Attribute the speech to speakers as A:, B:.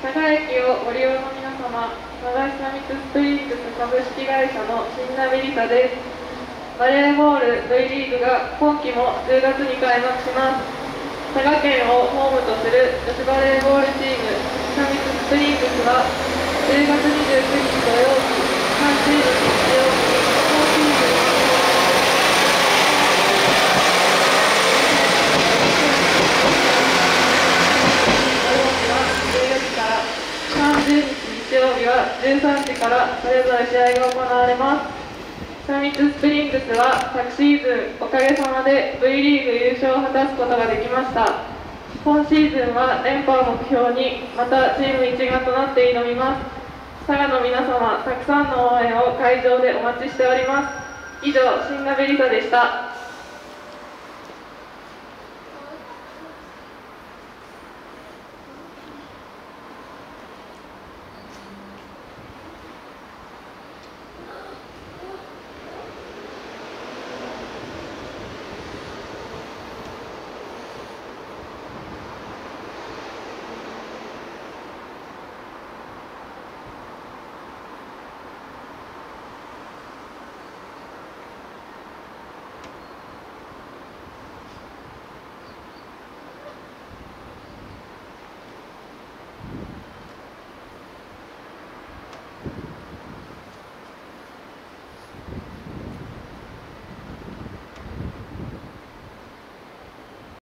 A: 佐賀駅をご利用の皆様、佐賀久光スプリングス株式会社の新名ベリサです。バレーボール V リーグが今季も10月に開幕します。佐賀県をホームとする女子バレーボールチーム久光スプリングスは10月29日土曜日、30日日曜日に今シーズン30日日曜日は13時からそれぞれ試合が行われます。久光スプリングスは昨シーズンおかげさまで V リーグ優勝を果たすことができました。今シーズンは連覇を目標にまたチーム一丸となって挑みます。佐賀の皆様、たくさんの応援を会場でお待ちしております。以上、新名ベリサでした。